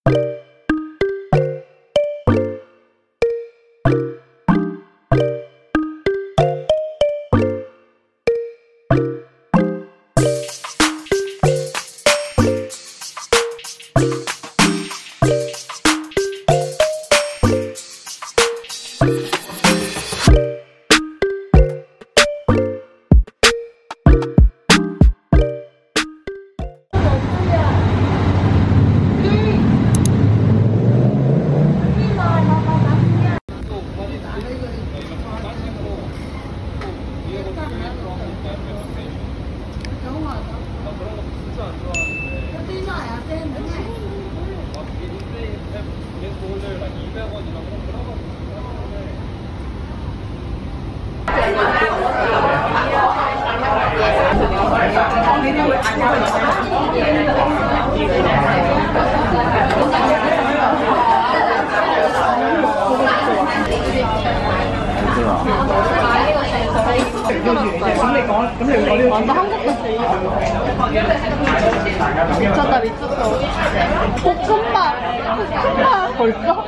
완전 한국 같아. 미쳤다 미쳤어. 볶음밥 벌써?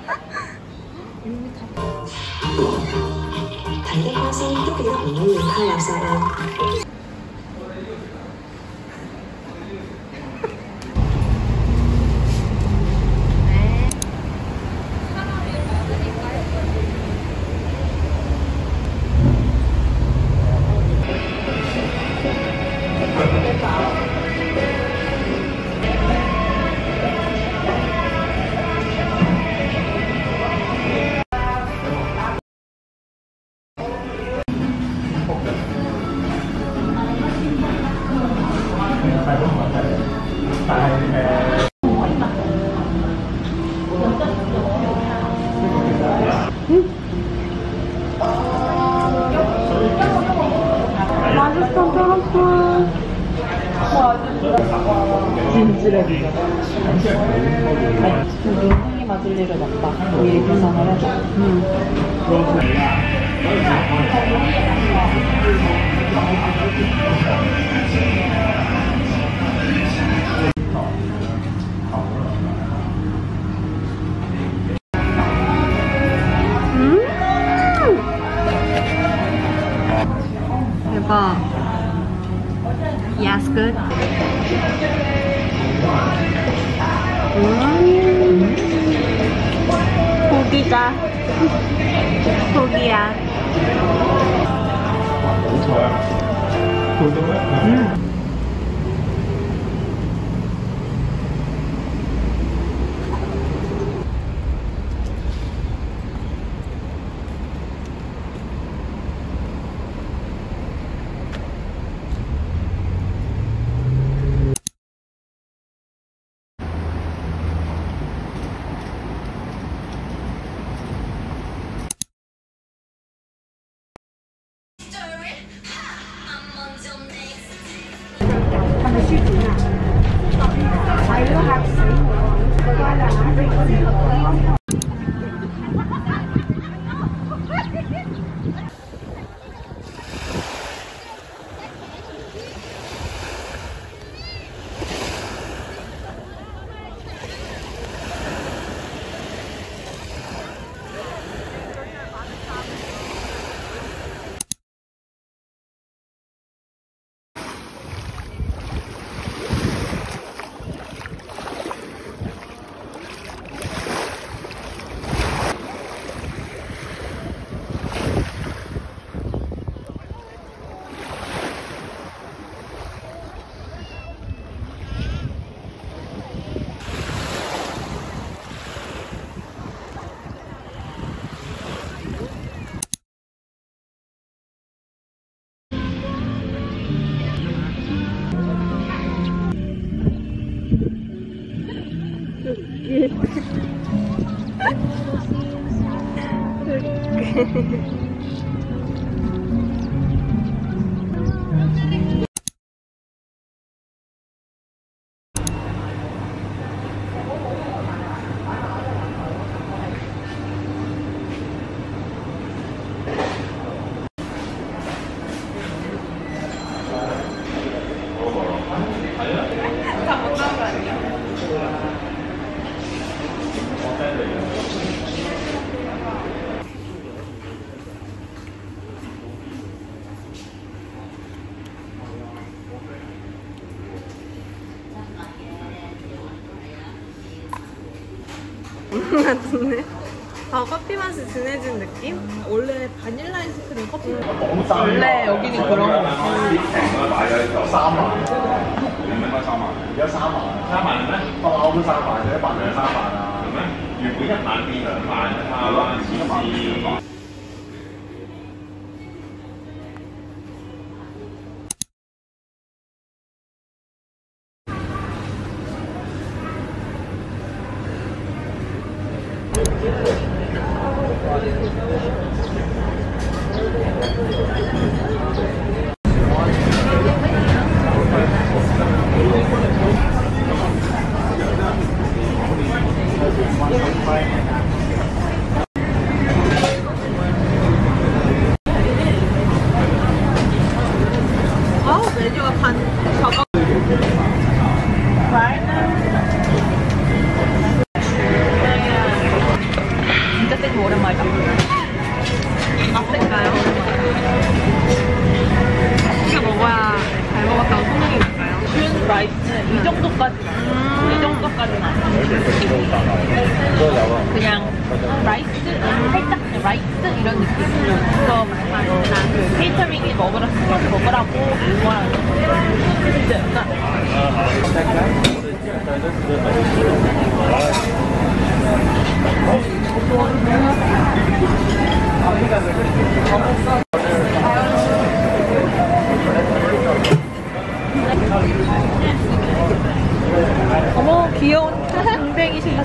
睇得開心都記得唔好亂拋垃圾啊！ 진지해. 여기 향이 맞을 일은 없다. 미리 계산을 해서. 대박. Yes, good. 고기다. 고기야. 같은데? 커피 맛이 진해진 느낌? 원래 바닐라 아이스크림 커피 원래 여기는 그런 거. 3萬，應該3萬，而家3萬，3萬咩？當歐都3萬，一百兩3萬啊？係咩？原本1萬變2萬啊，1萬。 메뉴가 반 저거 진짜 센거 오랜만이다. 맛센가요? 이거 먹어야 잘 먹었다고 소문이 날까요? 준 라이스는 이 정도까지는 이 정도까지는 아니야. 그냥 라이스 살짝 라이스 이런 느낌으로 그래서 그 케이터링이 먹으라고 이거랑 진짜 약간 어머 귀여운 댕댕이 신라.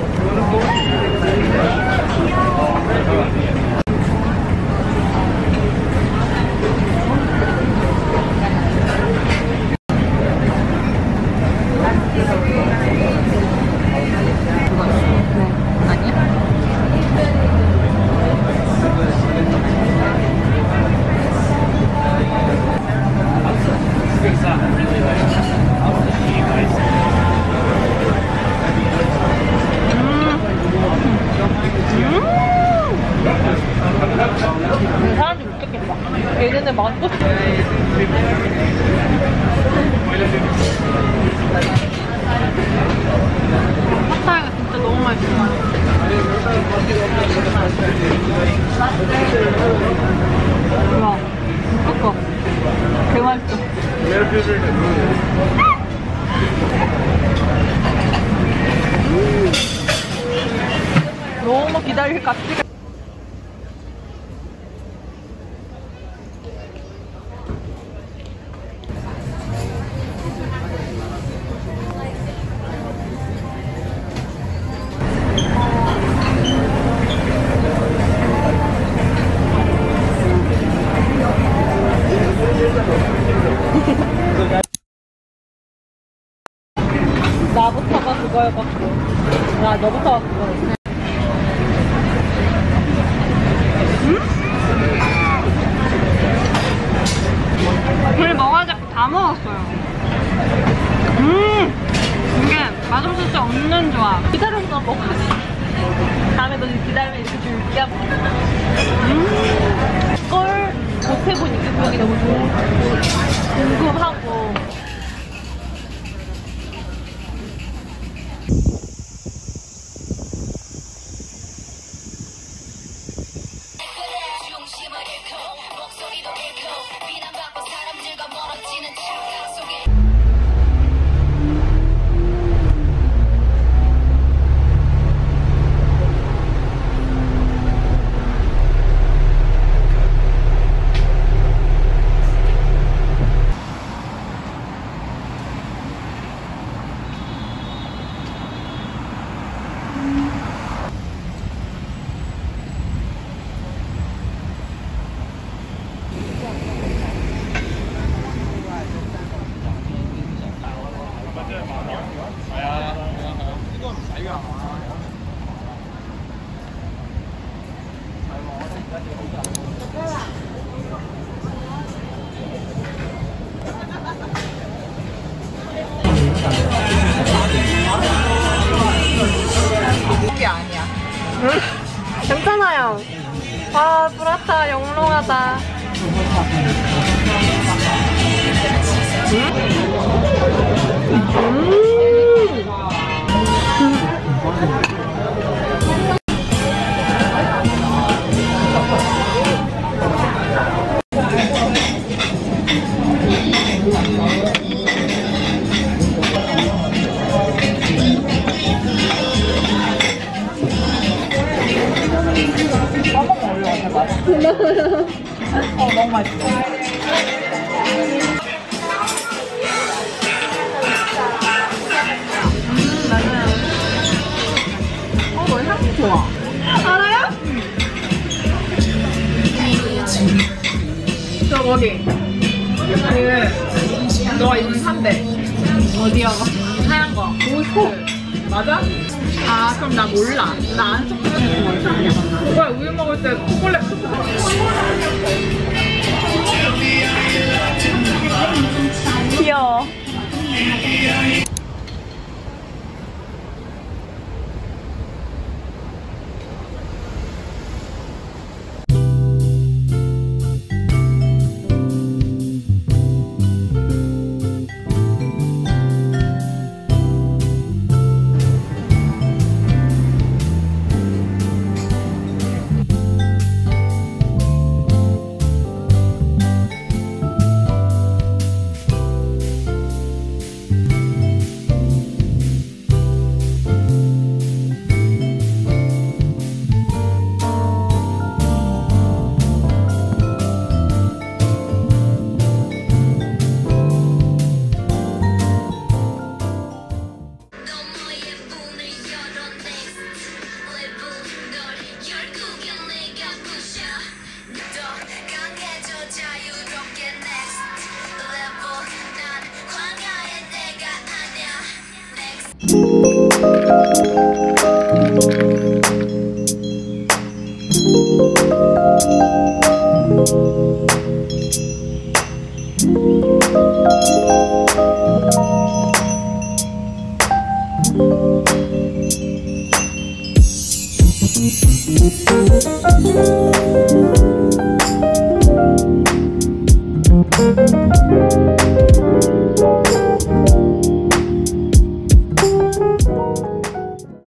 사람들이 웃겼겠다. 얘네는 만두 핫타이가 진짜 너무 맛있어. 와 웃겼어. 개맛있어. 너무 기다릴 값지가 나부터가 그거여갖고 야 너부터가 그거였어. 오늘 먹어야지 다 먹었어요. 이게 맛없을 수 없는 조합. 기다려서 먹어야지. 다음에 너 기다리면 이렇게 줄게. 이걸 못해본 이격이 너무 궁금하고. 게 아니야. 괜찮아요. 아, 브라타 영롱하다. 너무 맛있어. 너무 향이 좋아. 알아요? 저 거기. 너가 이거 산대. 어디야? 하얀 거. 오스트. 맞아? 아, 그럼 나 몰라. 나 안 초콜릿. 그거야, 우유 먹을 때 초콜릿. 귀여워. Thank you.